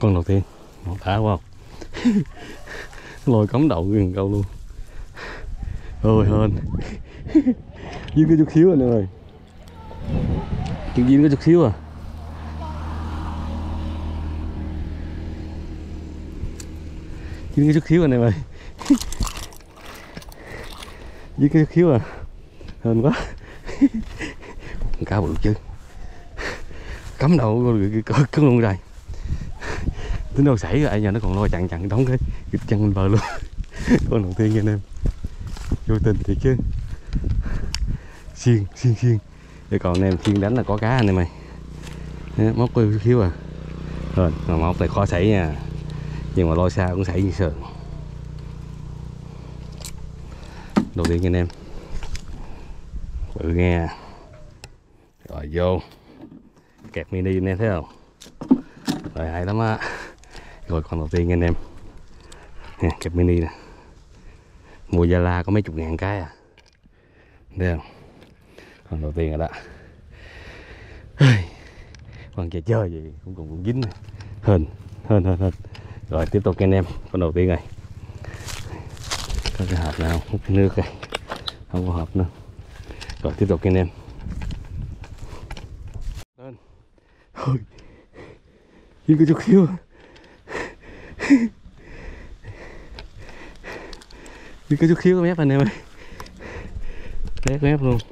Con đầu tiên một thả quá không? Lôi cắm đầu gần câu luôn. Ôi hên. Dính cái chút xíu anh em ơi. Dính cái chút xíu à. Dính cái chút xíu anh em ơi. Dính cái chút xíu à. Hên quá. Cá bự chứ. Cắm đầu cứng luôn rồi. Tính đâu xảy lại giờ nó còn lôi chặn đóng cái chân lên bờ luôn. Con đầu tiên nha anh em. Vô tình thiệt chứ. Xiên. Để còn anh em xiên đánh là có cá anh em ơi. Móc có chút xíu à. Rồi móc này khó xảy nha. Nhưng mà lôi xa cũng xảy như sườn. Đầu tiên nha anh em. Bự nghe. Rồi vô. Kẹp mini anh em thấy không? Rồi hay lắm á. Rồi con đầu tiên nha anh em. Nè, kẹp mini nè. Mua Gia La có mấy chục ngàn cái à. Thấy không? Con đầu tiên rồi đó. Con chơi gì cũng cũng dính nè. Hên. Rồi tiếp tục nha anh em. Con đầu tiên rồi. Có cái hộp nào không? Cái nước này. Không có hộp nữa. Rồi tiếp tục nha anh em. Lên. Thôi. Dính cái chút xíu. Dính cái chút xíu cái mép anh em ơi. Tét mép luôn.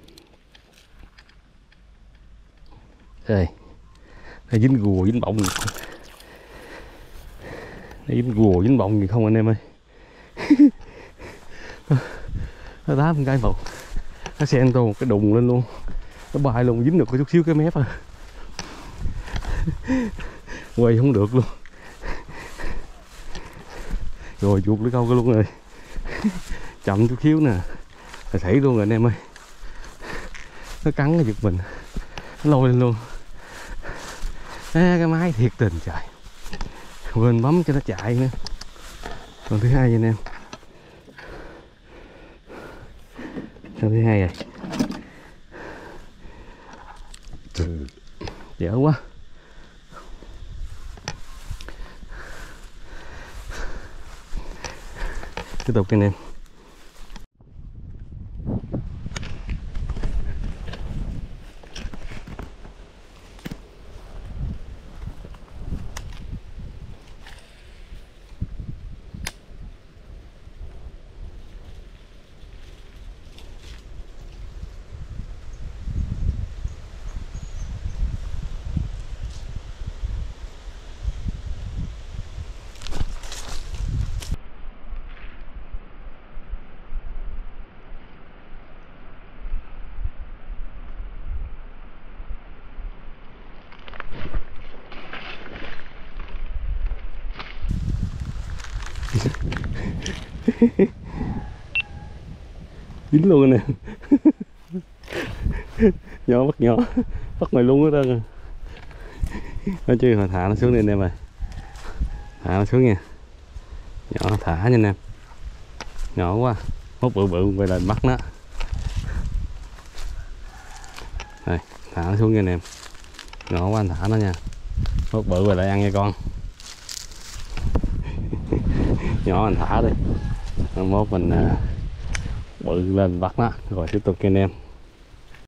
Đây. Đây dính gùa dính bọng gì không? Đây dính gùa dính bọng gì không anh em ơi. Nó đá một cái vào. Nó xen tô một cái đùng lên luôn. Nó bay luôn dính được có chút xíu cái mép à. Quay không được luôn. Rồi chuột lưỡi câu cái luôn rồi. Chậm chút xíu nè là xảy luôn rồi anh em ơi. Nó cắn cái giật mình. Nó lôi lên luôn. Cái máy thiệt tình trời. Quên bấm cho nó chạy nữa. Còn thứ hai anh em. Sao thứ hai rồi. Dở quá. Tiếp tục anh em. Dính luôn nè. Nhỏ bắt nhỏ. Bắt mày luôn hết trơn. Nói chứ hồi thả nó xuống đi anh em ơi. Thả nó xuống nha. Nhỏ thả nha anh em. Nhỏ quá. Mốt bự quay lại bắt nó. Đây, thả nó xuống nha anh em. Nhỏ quá anh thả nó nha. Mốt bự quay lại ăn nha con. Nhỏ anh thả đi. Mốt mình bự lên bắt nó. Rồi tiếp tục nha anh em.